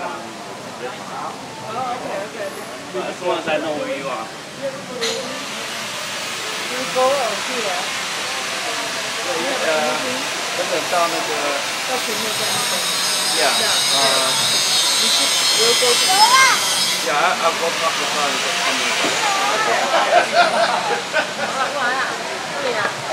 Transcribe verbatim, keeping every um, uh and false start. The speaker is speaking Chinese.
Oh, okay, okay. As long as I know where you are. You go or here? 呃，等等到那个。 到前面在那边。 Yeah. Uh, you go to. Yeah, I'll go past the front. 好了，过来啊，对呀。